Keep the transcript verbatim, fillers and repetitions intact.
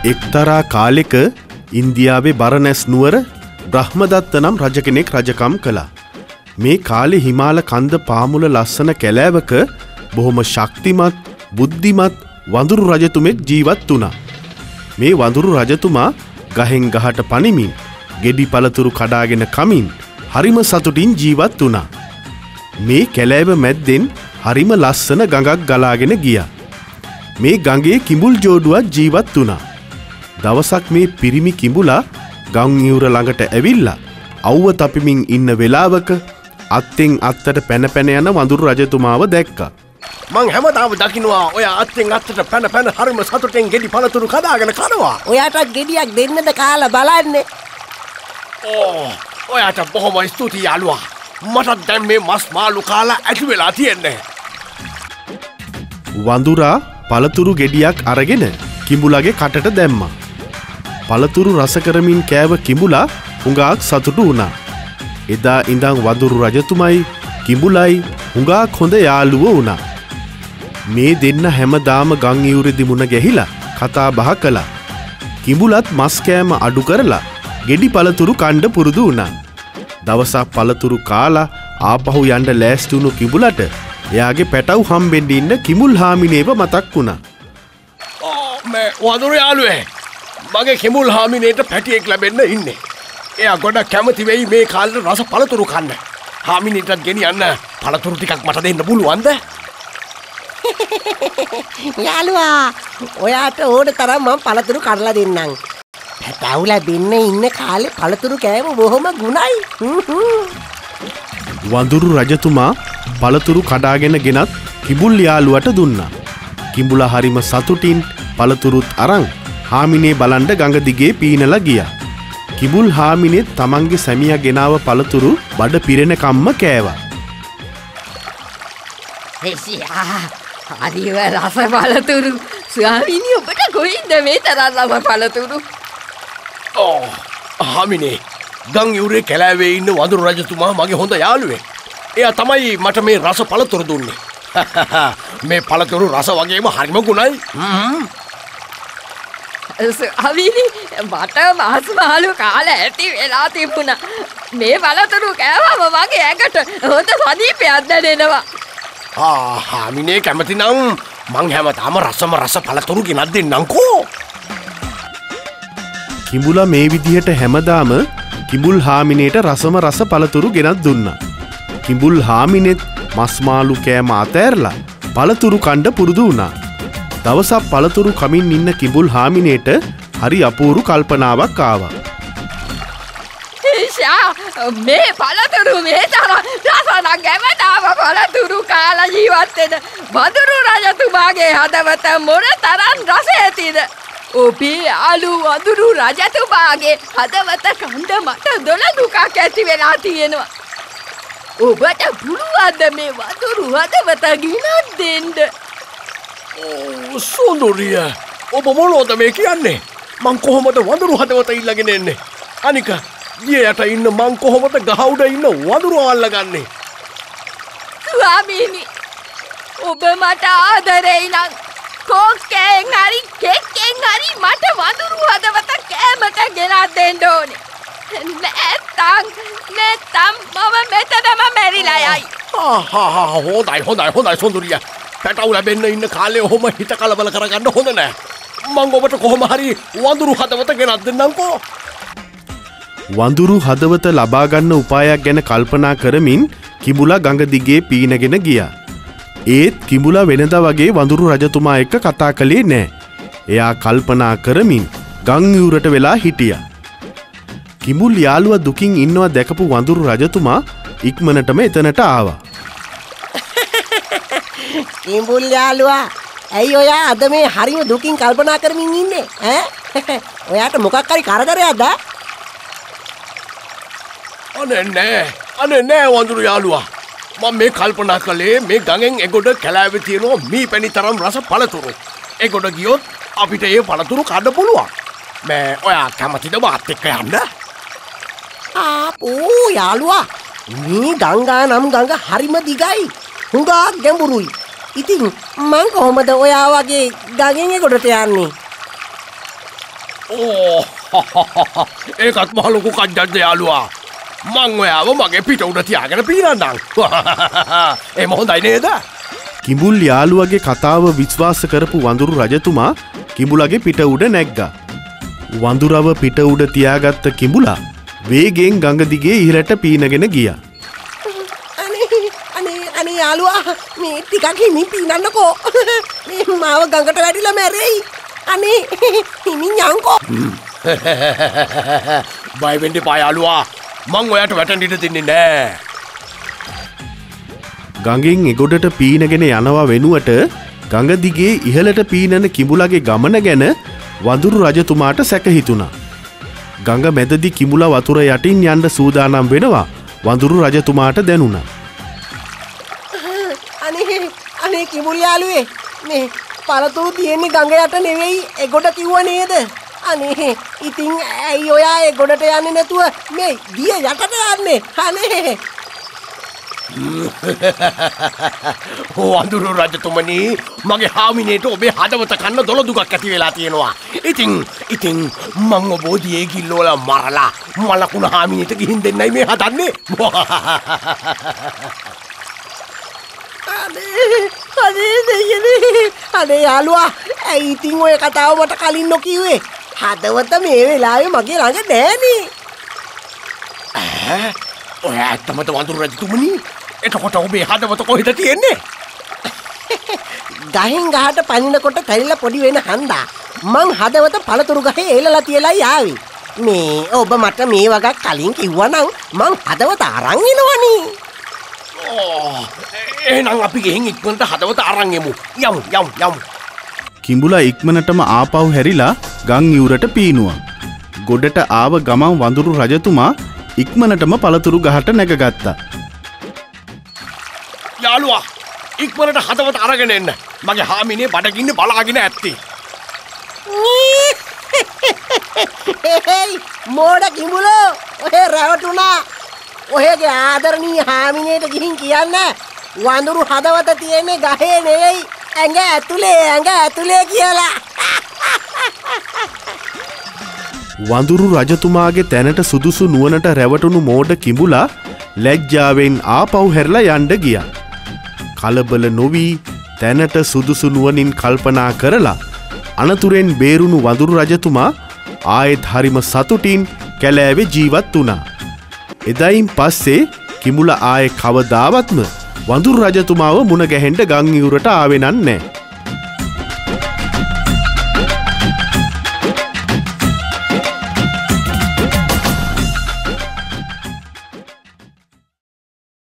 එක්තරා කාලෙක ඉන්දියාවේ බරණැස් නුවර බ්‍රහ්මදත්ත නම් රජ කෙනෙක් රජකම් කළා. මේ කාලේ හිමාල කන්ද පාමුල ලස්සන කැලෑවක බොහොම ශක්තිමත් බුද්ධිමත් වඳුරු රජතුමෙක් ජීවත් වුණා. මේ වඳුරු රජතුමා ගහෙන් ගහට පනිමින් ගෙඩි පළතුරු කඩාගෙන කමින් හරිම සතුටින් ජීවත් වුණා. මේ කැලෑව මැද්දෙන් හරිම ලස්සන ගඟක් ගලාගෙන ගියා. මේ ගඟේ කිඹුල් ජෝඩුවක් ජීවත් වුණා. දවසක් මේ පිරිමි කිඹුලා ගම් ඉවුර ළඟට ඇවිල්ලා අවුව තපමින් ඉන්න වෙලාවක අත්ෙන් අත්තට පැන පැන යන වඳුරු රජතුමාව දැක්කා. මං හැමදාම දකින්නවා ඔය අත්ෙන් අත්තට පැන පැන හරිම සතුටෙන් ගෙඩි පළතුරු කඩාගෙන කනවා. ඔයාට ගෙඩියක් දෙන්නද කාලා බලන්නේ. ඕ ඔයාට බොහොම ස්තුතියි යාළුවා. මට දැන් මේ මස් මාළු කාලා ඇති වෙලා තියෙන්නේ. වඳුරා පළතුරු ගෙඩියක් අරගෙන කිඹුලාගේ කටට දැම්මා. පළතුරු රස කරමින් කෑව කිඹුලා හුඟක් සතුටු වුණා. එදා ඉඳන් වඳුරු රජතුමයි කිඹුලයි හුඟක් හොඳ යාළුවෝ වුණා. මේ දෙන්න හැමදාම ගම් ඉවුරේදී මුණ ගැහිලා කතා බහ කළා. කිඹුලත් මස් කෑම අඩු කරලා ගෙඩි පළතුරු කන්න පුරුදු වුණා. දවසක් පළතුරු කාලා ආපහු යන්න ලෑස්ති වුණු කිඹුලට එයාගේ පැටව් හම්බෙන්න ඉන්න කිඹුල් හාමිනේව මතක් වුණා. ඕ මේ වඳුරු යාළුවේ මගේ කිඹුල් හාමිනේට පැටියෙක් ලැබෙන්න ඉන්නේ. එයා ගොඩක් කැමති වෙයි මේ කාලේ රස පළතුරු කන්න. හාමිනේටත් ගෙනියන්න පළතුරු ටිකක් මට දෙන්න පුළුවන්ද? යාළුවා ඔයාට ඕන තරම් මම පළතුරු කඩලා දෙන්නම්. පැටව් ලැබෙන්න ඉන්න කාලේ පළතුරු කෑම බොහොම ගුණයි. වඳුරු රජතුමා පළතුරු කඩාගෙන ගෙනත් කිඹුල් යාළුවට දුන්නා. කිඹුලා හරිම සතුටින් පළතුරුත් අරන් හාමිනේ බලන්න ගඟ දිගේ පීනලා ගියා. කිඹුල් හාමිනේ තමන්ගේ සැමියා ගෙනාව පළතුරු බඩ පිරෙනකම්ම කෑවා. එසියා හරිව රස පළතුරු. ස්වාමීනි ඔබට කොයින්ද මේ තරම් රස පළතුරු? ඕ හාමිනේ ගම් ඉවුරේ කැලෑවේ ඉන්න වඳුරු රජතුමා මගේ හොඳ යාළුවෙක්. එයා තමයි මට මේ රස පළතුරු දුන්නේ. මේ පළතුරු රස වගේම හරිම ගුණයි. ස්වාමීනි මට මස් මාළු කාලා ඇති වෙලා තිබුණා. මේ පළතුරු කෑවම මගේ ඇඟට හොඳ සනීපයක් දැනෙනවා. ආ හාමිනේ කැමති නම් මං හැමදාම රසම රස පළතුරු ගෙනත් දෙන්නම්කෝ. කිඹුලා මේ විදිහට හැමදාම කිඹුල් හාමිනේට රසම රස පළතුරු ගෙනත් දුන්නා. කිඹුල් හාමිනෙත් මස් මාළු කෑම අතෑරලා පළතුරු කන්න පුරුදු වුණා. දවසක් පළතුරු කමින් ඉන්න කිඹුල් හාමිනේට හරි අපූරු කල්පනාවක් ආවා. ෂා මේ පළතුරු මේ තරම් රසන ගැමදාම පළතුරු කාලා ජීවත් වෙන වඳුරු රජතුමාගේ හදවත මොන තරම් රස ඇතිද? ඔබේ අලු වඳුරු රජතුමාගේ හදවත කන්ද මට දොළ දුකක් ඇති වෙලා තියෙනවා. ඔබට පුළුවන්ද මේ වඳුරු හදවත ගිනත් දෙන්න? ඕ සුන්දරිය ඔබ මොනවද මේ කියන්නේ? මං කොහොමද වඳුරු හදවත ඉල්ලගෙන එන්නේ? අනික ගිය යට ඉන්න මං කොහොමද ගහ උඩ ඉන්න වඳුරු අල්ලගන්නේ? ස්වාමීනි ඔබ මට ආදරේ නම් කොක්කෙන් හරි කෙක්කෙන් හරි මට වඳුරු හදවත කෑමට ගෙනත් දෙන්න ඕනේ. නැත්තම් නැත්තම් මම මෙතනම මැරිලා යයි. හා හා හා හොඳයි හොඳයි හොඳයි සුන්දරිය. පැටව් ලැබෙන්න ඉන්න කාලේ ඔහොම හිත කලබල කරගන්න හොඳ නෑ. මං ඔබට කොහොම හරි වඳුරු හදවත ගෙනත් දෙන්නම්කෝ. වඳුරු හදවත ලබා ගන්න උපායක් ගැන කල්පනා කරමින් කිඹුලා ගඟ දිගේ පීනගෙන ගියා. ඒත් කිඹුලා වෙනදා වගේ වඳුරු රජතුමා එක්ක කතා කළේ නෑ. එයා කල්පනා කරමින් ගම් ඉවුරට වෙලා හිටියා. කිඹුල් යාළුවා දුකින් ඉන්නවා දැකපු වඳුරු රජතුමා ඉක්මනටම එතනට ආවා. කිඹුල් යාළුවා ඇයි ඔයා අද මේ හරිම දුකින් කල්පනා කරමින් ඉන්නේ? ඈ ඔයාට මොකක් හරි කරදරයක්ද? අනේ නෑ අනේ නෑ වඳුරු යාළුවා. මම මේ කල්පනා කළේ මේ ගඟෙන් එගොඩ කැලෑවේ තියෙනවා මී පැණි තරම් රස පළතුරු. එගොඩ ගියොත් අපිට ඒ පළතුරු කන්න පුළුවන්. මේ ඔයා කැමතිද මාත් එක්ක යන්න? ආපෝ යාළුවා මේ ගංගා නම් ගඟ හරිම දිගයි. හුඟක් ගැඹුරුයි. ඉතින් මං කොහොමද ඔයා වගේ ගඟෙන් එගොඩට යන්නේ? ඕ ඒකත් මහ ලොකු කජ්ජක්ද යාළුවා. මං ඔයාව මගේ පිට උඩ තියාගෙන පීනන්නම්. එහෙම හොඳයි නේද? කිඹුල් යාළුවගේ කතාව විශ්වාස කරපු වඳුරු රජතුමා කිඹුලගේ පිට උඩ නැග්ගා. වඳුරව පිට උඩ තියාගත්ත කිඹුලා වේගෙන් ගඟ දිගේ ඉහළට පීනගෙන ගියා. අනේ අනේ අනේ යාළුවා මේ ටිකක් හිමින් පීනන්නකෝ. මේ මාව ගඟට වැටිලා මැරෙයි. අනේ හිමින් යන්කෝ. බය වෙන්න එපා යාළුවා. මං ඔයාට වැටෙන්න ඉඩ දෙන්නේ නෑ. ගඟෙන් එගොඩට පීනගෙන යනවා වෙනුවට ගඟ දිගේ ඉහළට පීනන කිඹුලගේ ගමන ගැන වඳුරු රජතුමාට සැක හිතුණා. ගඟ මැදදී කිඹුලා වතුර යටින් යන්න සූදානම් වෙනවා වඳුරු රජතුමාට දැනුණා. අනේ අනේ කිඹුල් යාළුවේ මේ පළතුරු තියෙන්නේ ගඟ යට නෙවෙයි එගොඩ කිව්ව නේද? අනේ ඉතින් ඇයි ඔයා එගොඩට යන්නේ නැතුව මේ දිය යටට යන්නේ? අනේ වඳුරු රජතුමනි මගේ හාමිනේට ඔබේ හදවත කන්න දොළදුකක් ඇති වෙලා තියෙනවා. ඉතින් ඉතින් මං ඔබ දියේ ගිල්ලෝල මරලා මලකුණ හාමිනේට ගිහින් දෙන්නයි මේ හදන්නේ. අනේ අනේ දෙයනේ අනේ යාළුවා ඇයි ඉතින් ඔය කතාව මට කලින් නොකියුවේ? හදවත මේ වෙලාවේ මගේ ළඟ නෑනේ. ඈ ඔය ඇත්තමද වඳුරු රජතුමනි? එතකොට ඔබේ හදවත කොහෙද තියෙන්නේ? ගහෙන් ගහට පනිනකොට තැරිලා පොඩි වෙන හන්දා මං හදවත පළතුරු ගහේ එලලා තියලා යාවි. මේ ඔබ මට මේ වගේ කලින් කිව්වනම් මං හදවත අරන් එනවනේ. ඕ එහෙනම් අපි ගෙහින් ඉක්මනට හදවත අරන් එමු. යමු යමු යමු. කිඹුලා ඉක්මනටම ආපහු හැරිලා ගම් ඉවුරට පීනුවා. ගොඩට ආව ගමන් වඳුරු රජතුමා ඉක්මනටම පළතුරු ගහට නැගගත්තා. යාළුවා ඉක්මනට හදවත අරගෙන එන්න. මගේ හාමිනේ බඩගින්න බලාගෙන ඇත්තේ. හේයි මෝඩ කිඹුලෝ ඔහෙ රැවටුණා. ඔහෙගේ ආදරණීය හාමිනේට ගිහින් කියන්න වඳුරු හදවත තියෙන්නේ ගහේ නෙවෙයි ඇඟ ඇතුලේ ඇඟ ඇතුලේ කියලා. වඳුරු රජතුමාගේ තැනට සුදුසු නුවණට රැවටුණු මෝඩ කිඹුලා ලැජ්ජාවෙන් ආපහු හැරලා යන්න ගියා. කලබල නොවි තැනට සුදුසු නුවණින් කල්පනා කරලා අනතුරෙන් බේරුණු වඳුරු රජතුමා ආයෙත් හරිම සතුටින් කැලෑවේ ජීවත් වුණා. එදායින් පස්සේ කිඹුලා ආයේ කවදාවත්ම වඳුරු රජතුමාව මුණ ගැහෙන්න ගම් ඉවුරට ආවේ නෑ.